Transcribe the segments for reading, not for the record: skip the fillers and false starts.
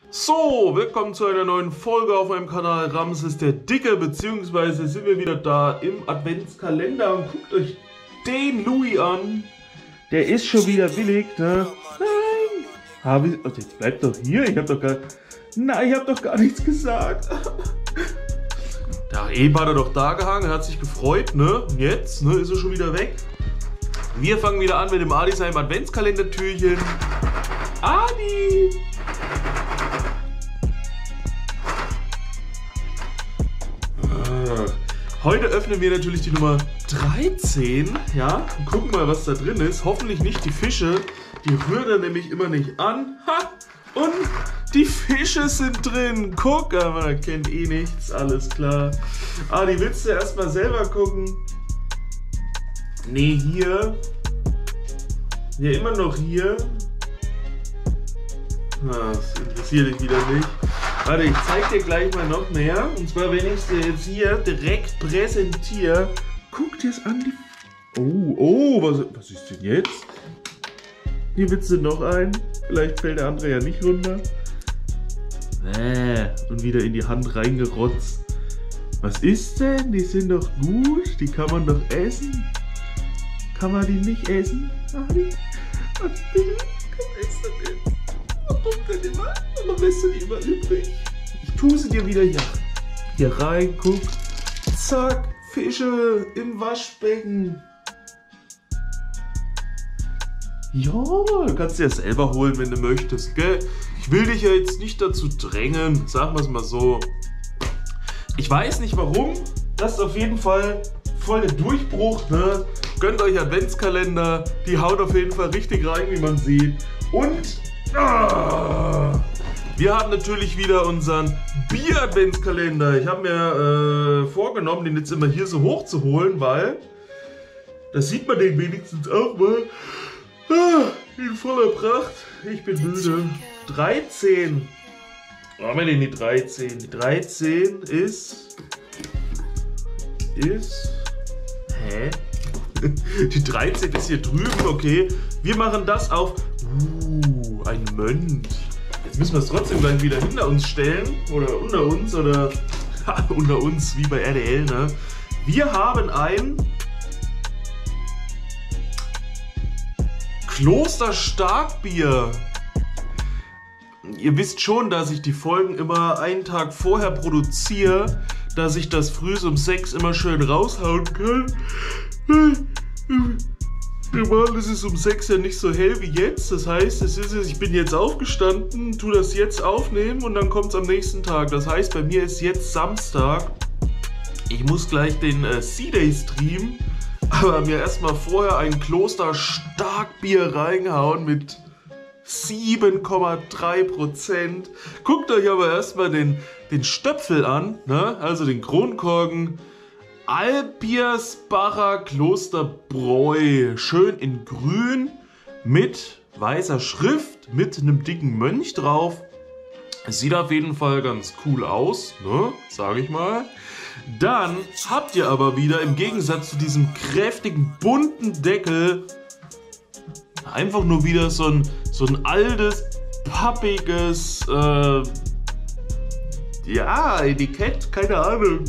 So, willkommen zu einer neuen Folge auf meinem Kanal Ramses der Dicke, beziehungsweise sind wir wieder da im Adventskalender und guckt euch den Louis an. Der ist schon wieder billig, ne? Nein! Oh, jetzt bleibt doch hier, ich hab doch gar nichts gesagt. Ja, eben hat er doch da gehangen, hat sich gefreut, ne? Und jetzt, ne, ist er schon wieder weg. Wir fangen wieder an mit dem Adisheim Adventskalender-Türchen. Adi! Heute öffnen wir natürlich die Nummer 13, ja, und gucken mal, was da drin ist. Hoffentlich nicht die Fische, die rühren er nämlich immer nicht an. Ha! Und die Fische sind drin. Guck, aber man erkennt eh nichts, alles klar. Adi, willst du erstmal selber gucken? Nee, hier. Ja, immer noch hier. Das interessiert dich wieder nicht. Warte, ich zeig dir gleich mal noch mehr. Und zwar, wenn ich es dir jetzt hier direkt präsentiere. Guck dir es an. Oh, was ist denn jetzt? Hier willst du noch einen. Vielleicht fällt der andere ja nicht runter. Und wieder in die Hand reingerotzt. Was ist denn? Die sind doch gut. Die kann man doch essen. Kann man die nicht essen? Adi? Was ist denn jetzt? Warum denn immer? Warum lässt du die immer übrig? Ich tue sie dir wieder hier rein, guck. Zack, Fische im Waschbecken. Ja, du kannst dir das selber holen, wenn du möchtest, gell? Ich will dich ja jetzt nicht dazu drängen, sagen wir es mal so. Ich weiß nicht warum, das ist auf jeden Fall voll der Durchbruch, ne? Gönnt euch Adventskalender, die haut auf jeden Fall richtig rein, wie man sieht. Und wir haben natürlich wieder unseren Bier-Adventskalender. Ich habe mir vorgenommen, den jetzt immer hier so hoch zu holen, weil da sieht man den wenigstens auch mal in voller Pracht. Ich bin müde. 13. Wo haben wir denn die 13? Die 13 ist... Hä? Die 13 ist hier drüben, okay. Wir machen das auf... ein Mönch. Jetzt müssen wir es trotzdem gleich wieder hinter uns stellen. Oder unter uns. Oder unter uns, wie bei RTL, ne? Wir haben ein... Kloster Starkbier. Ihr wisst schon, dass ich die Folgen immer einen Tag vorher produziere, dass ich das früh um 6 immer schön raushauen kann. Normal ist es um 6 ja nicht so hell wie jetzt. Das heißt, ich bin jetzt aufgestanden, tue das jetzt aufnehmen und dann kommt es am nächsten Tag. Das heißt, bei mir ist jetzt Samstag. Ich muss gleich den C-Day streamen, aber mir erstmal vorher ein Kloster Starkbier reingehauen mit 7,3%. Guckt euch aber erstmal den Stöpfel an, ne? Also den Kronkorken. Alpirsbacher Klosterbräu. Schön in grün mit weißer Schrift, mit einem dicken Mönch drauf. Es sieht auf jeden Fall ganz cool aus, ne? Sage ich mal. Dann habt ihr aber wieder im Gegensatz zu diesem kräftigen bunten Deckel einfach nur wieder so ein altes, pappiges ja, Etikett, keine Ahnung.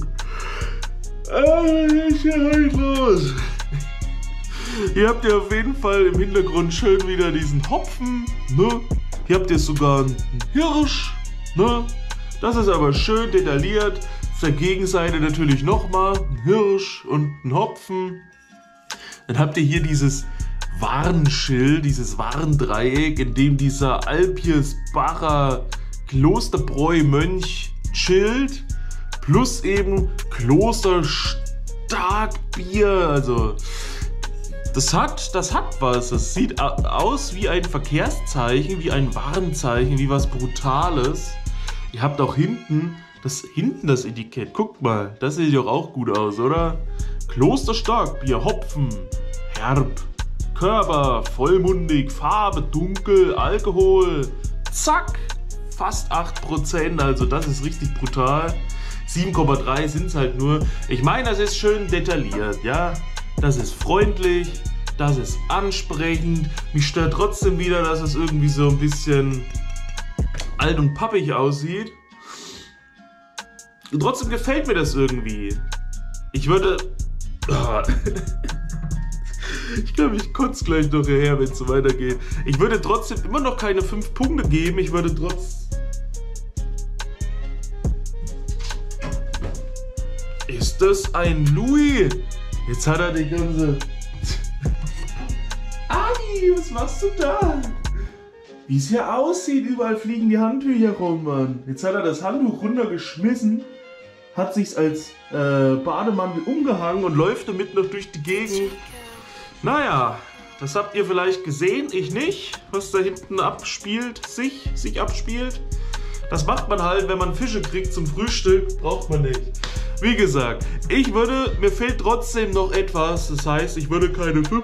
Ich bin halt los. Hier habt ihr auf jeden Fall im Hintergrund schön wieder diesen Hopfen, ne? Hier habt ihr sogar einen Hirsch, ne? Das ist aber schön detailliert. Auf der Gegenseite natürlich nochmal ein Hirsch und ein Hopfen. Dann habt ihr hier dieses Warnschild, dieses Warndreieck, in dem dieser Alpirsbacher Klosterbräu Mönch chillt. Plus eben Kloster Starkbier. Also das hat was. Das sieht aus wie ein Verkehrszeichen, wie ein Warnzeichen, wie was Brutales. Ihr habt auch hinten das Etikett. Guckt mal, das sieht doch auch gut aus, oder? Kloster Starkbier, Hopfen, herb, Körper, vollmundig, Farbe, dunkel, Alkohol. Zack, fast 8%. Also das ist richtig brutal. 7,3 sind es halt nur. Ich meine, das ist schön detailliert, ja. Das ist freundlich, das ist ansprechend. Mich stört trotzdem wieder, dass es irgendwie so ein bisschen alt und pappig aussieht. Und trotzdem gefällt mir das irgendwie. Ich würde... Ich glaube, ich kotze gleich noch hierher, wenn es so weitergeht. Ich würde trotzdem immer noch keine 5 Punkte geben. Ich würde Ist das ein Louis? Jetzt hat er die ganze... Adi, was machst du da? Wie es hier aussieht, überall fliegen die Handtücher rum, Mann. Jetzt hat er das Handtuch runtergeschmissen, hat sich's als Bademantel umgehangen und läuft damit noch durch die Gegend. Naja, das habt ihr vielleicht gesehen, ich nicht, was da hinten abspielt, sich abspielt. Das macht man halt, wenn man Fische kriegt zum Frühstück, braucht man nicht. Wie gesagt, mir fehlt trotzdem noch etwas, das heißt, ich würde keine 5,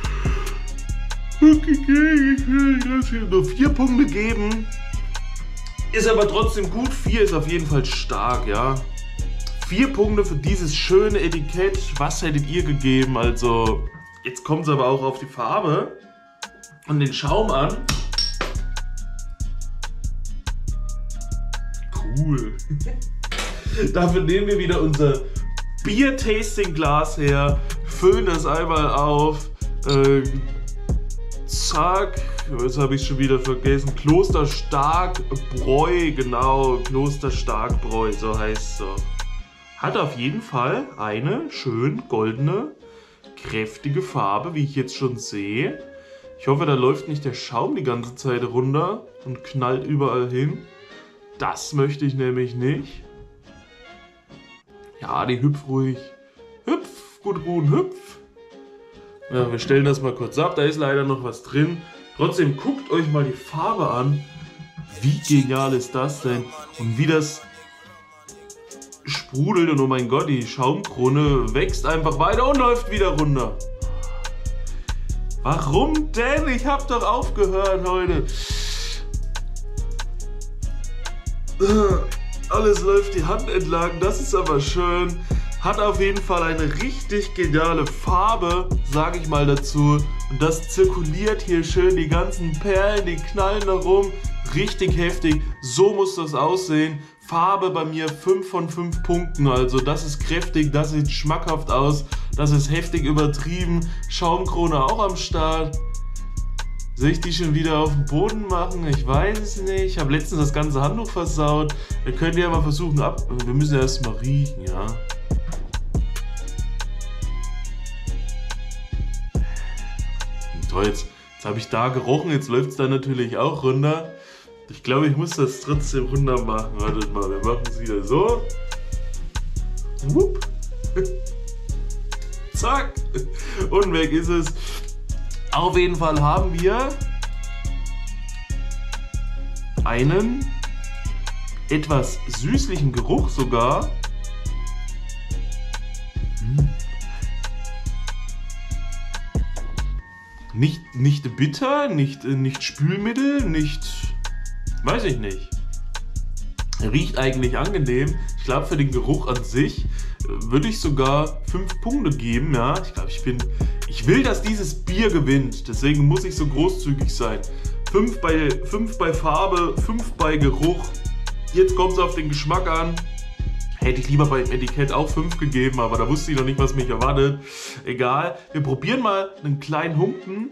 nur 4 Punkte geben. Ist aber trotzdem gut, 4 ist auf jeden Fall stark, ja. 4 Punkte für dieses schöne Etikett, was hättet ihr gegeben? Also, jetzt kommt es aber auch auf die Farbe und den Schaum an. Cool. Dafür nehmen wir wieder unser Bier-Tasting-Glas her, füllen das einmal auf, zack, jetzt habe ich es schon wieder vergessen, Klosterstark-Bräu, genau, Klosterstark-Bräu, so heißt es so. Hat auf jeden Fall eine schön goldene, kräftige Farbe, wie ich jetzt schon sehe. Ich hoffe, da läuft nicht der Schaum die ganze Zeit runter und knallt überall hin. Das möchte ich nämlich nicht. Ja, die hüpf ruhig. Hüpf, gut ruhen, hüpf. Ja, wir stellen das mal kurz ab. Da ist leider noch was drin. Trotzdem guckt euch mal die Farbe an. Wie genial ist das denn? Und wie das sprudelt. Und oh mein Gott, die Schaumkrone wächst einfach weiter und läuft wieder runter. Warum denn? Ich hab doch aufgehört heute. Alles läuft die Hand entlang, das ist aber schön. Hat auf jeden Fall eine richtig geniale Farbe, sage ich mal dazu. Und das zirkuliert hier schön, die ganzen Perlen, die knallen da rum. Richtig heftig, so muss das aussehen. Farbe bei mir 5 von 5 Punkten, also das ist kräftig, das sieht schmackhaft aus. Das ist heftig übertrieben, Schaumkrone auch am Start. Soll ich die schon wieder auf den Boden machen? Ich weiß es nicht. Ich habe letztens das ganze Handtuch versaut. Wir können ja mal versuchen wir müssen erst mal riechen, ja. Toll, jetzt habe ich da gerochen, jetzt läuft es da natürlich auch runter. Ich glaube, ich muss das trotzdem runter machen. Wartet mal, wir machen es wieder so. Wupp. Zack. Und weg ist es. Auf jeden Fall haben wir einen etwas süßlichen Geruch sogar. Nicht bitter, nicht Spülmittel, nicht... Weiß ich nicht. Riecht eigentlich angenehm. Ich glaube, für den Geruch an sich würde ich sogar 5 Punkte geben. Ja, ich will, dass dieses Bier gewinnt. Deswegen muss ich so großzügig sein. 5 bei Farbe, 5 bei Geruch. Jetzt kommt es auf den Geschmack an. Hätte ich lieber beim Etikett auch 5 gegeben, aber da wusste ich noch nicht, was mich erwartet. Egal. Wir probieren mal einen kleinen Humpen.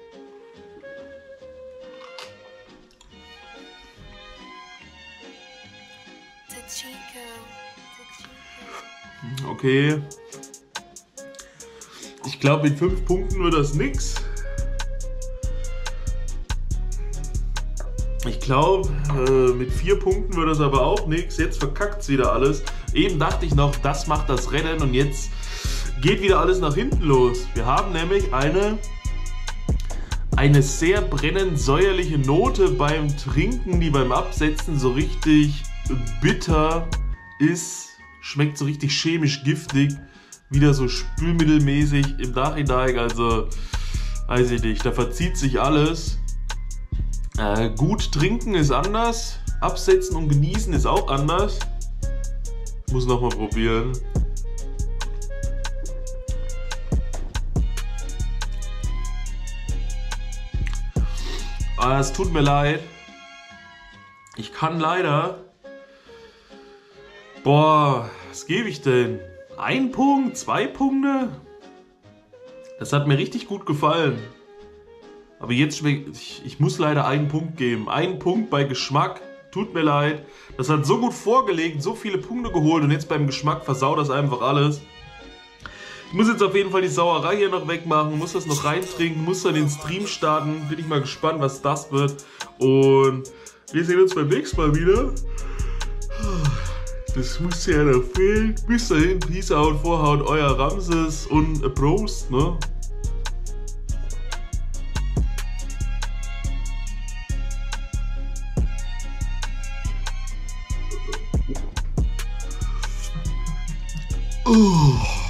Okay. Ich glaube, mit 5 Punkten wird das nix. Ich glaube, mit 4 Punkten wird das aber auch nichts. Jetzt verkackt es wieder alles. Eben dachte ich noch, das macht das Rennen und jetzt geht wieder alles nach hinten los. Wir haben nämlich eine sehr brennend säuerliche Note beim Trinken, die beim Absetzen so richtig bitter ist. Schmeckt so richtig chemisch giftig. Wieder so spülmittelmäßig im Nachhinein. Also, weiß ich nicht, da verzieht sich alles. Gut trinken ist anders. Absetzen und genießen ist auch anders. Ich muss nochmal probieren. Es tut mir leid. Ich kann leider... Boah, was gebe ich denn? 1 Punkt? 2 Punkte? Das hat mir richtig gut gefallen. Aber jetzt schmeckt... Ich muss leider 1 Punkt geben. 1 Punkt bei Geschmack. Tut mir leid. Das hat so gut vorgelegt, so viele Punkte geholt und jetzt beim Geschmack versaut das einfach alles. Ich muss jetzt auf jeden Fall die Sauerei hier noch wegmachen, muss das noch reintrinken, muss dann den Stream starten. Bin ich mal gespannt, was das wird. Und wir sehen uns beim nächsten Mal wieder. Das muss ja noch fehlen. Bis dahin, Peace out, Vorhaut, euer Ramses und Prost, ne? Oh.